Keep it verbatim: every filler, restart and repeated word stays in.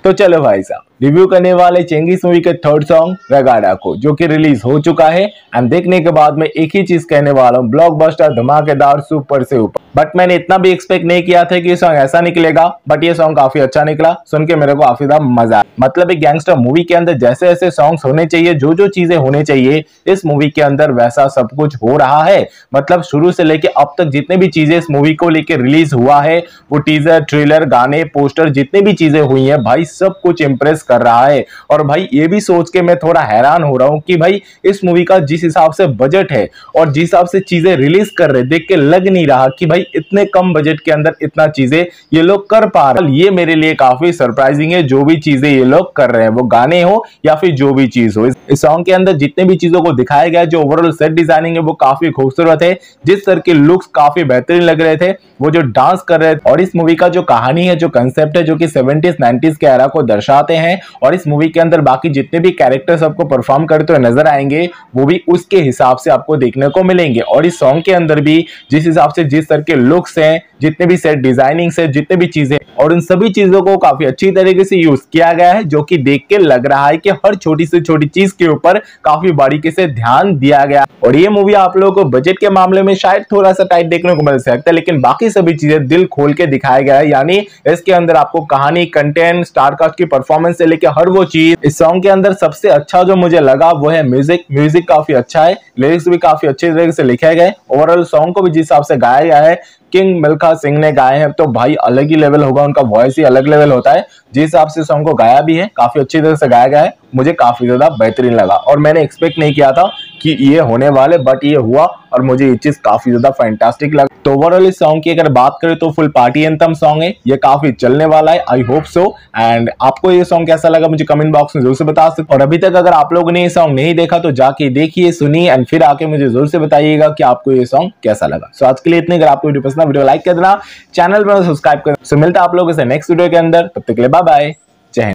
तो चलो भाई साहब रिव्यू करने वाले चेंगीस मूवी के थर्ड सॉन्ग रगाड़ा को, जो कि रिलीज हो चुका है। एंड देखने के बाद मैं एक ही चीज कहने वाला हूँ, ब्लॉकबस्टर, धमाकेदार, सुपर से ऊपर। बट मैंने इतना भी एक्सपेक्ट नहीं किया था कि ये सॉन्ग ऐसा निकलेगा, बट ये सॉन्ग काफी अच्छा निकला। सुन के मेरे को काफी ज्यादा मजा आया। मतलब एक गैंगस्टर मूवी के अंदर जैसे ऐसे सॉन्ग्स होने चाहिए, जो जो चीजें होने चाहिए इस मूवी के अंदर वैसा सब कुछ हो रहा है। मतलब शुरू से लेके अब तक जितने भी चीजें इस मूवी को लेके रिलीज हुआ है, वो टीजर, ट्रेलर, गाने, पोस्टर, जितने भी चीजें हुई हैं भाई, सब कुछ इंप्रेस कर रहा है। और भाई ये भी सोच के मैं थोड़ा हैरान हो रहा हूं कि भाई इस मूवी का जिस हिसाब से बजट है और जिस हिसाब से चीजें रिलीज कर रहे, देख के लग नहीं रहा कि भाई इतने कम बजट के अंदर इतना चीजें ये लोग कर पा रहे हैं। ये मेरे लिए काफी सरप्राइजिंग है, जो भी चीजें ये लोग कर रहे हैं, वो गाने हो या फिर जो भी चीज हो। इस सॉन्ग के अंदर जितने भी चीजों को दिखाया गया है, जो ओवरऑल सेट डिजाइनिंग है वो काफी खूबसूरत है। जिस तरह के लुक्स काफी बेहतरीन लग रहे थे, वो जो डांस कर रहे थे, और इस मूवी का जो कहानी है, जो कंसेप्ट है, जो कि सेवेंटीज नाइंटीज़ के एरा को दर्शाते हैं, और इस मूवी के अंदर बाकी जितने भी कैरेक्टर्स आपको परफॉर्म करते हुए नजर आएंगे, वो भी उसके हिसाब से आपको देखने को मिलेंगे। और इस सॉन्ग के अंदर भी जिस हिसाब से जिस तरह के लुक्स हैं, जितने भी सेट डिजाइनिंग से जितने भी चीजें, और उन सभी चीजों को काफी अच्छी तरीके से यूज किया गया है, जो कि देख के लग रहा है कि हर छोटी से छोटी चीज के ऊपर काफी बारीकी से ध्यान दिया गया। और ये मूवी आप लोगों को बजट के मामले में शायद थोड़ा सा टाइट देखने को मिल सकता है, लेकिन बाकी सभी चीजें दिल खोल के दिखाया गया है। यानी इसके अंदर आपको कहानी, कंटेंट, स्टार कास्ट की परफॉर्मेंस से लेकर हर वो चीज। इस सॉन्ग के अंदर सबसे अच्छा जो मुझे लगा वो है म्यूजिक। म्यूजिक काफी अच्छा है, लिरिक्स भी काफी अच्छे तरीके से लिखे गए। ओवरऑल सॉन्ग को भी जिस हिसाब से गाया गया है, किंग मिल्खा सिंह ने गाए हैं, तो भाई अलग ही लेवल होगा, उनका वॉइस ही अलग लेवल होता है। जिस हिसाब से सॉन्ग को गाया भी है, काफी अच्छी तरह से गाया गया है, मुझे काफी ज्यादा बेहतरीन लगा। और मैंने एक्सपेक्ट नहीं किया था कि ये होने वाले, बट ये हुआ और मुझे ये चीज काफी ज्यादा फैंटास्टिक लगा। तो ओवरऑल इस सॉन्ग की अगर बात करें तो फुल पार्टी एंथम सॉन्ग है, ये काफी चलने वाला है, आई होप सो। एंड आपको ये सॉन्ग कैसा लगा मुझे कमेंट बॉक्स में जरूर से बता सकते। और अभी तक अगर आप लोगों ने ये सॉन्ग नहीं देखा तो जाके देखिए, सुनिए, एंड फिर आके मुझे जरूर से बताइएगा कि आपको ये सॉन्ग कैसा लगा। सो आज के लिए इतने। अगर आपको वीडियो पसंद है वीडियो लाइक कर देना, चैनल पर सब्सक्राइब कर। सो मिलता है आप लोगों से नेक्स्ट वीडियो के अंदर, तब तक के लिए बाय बाय।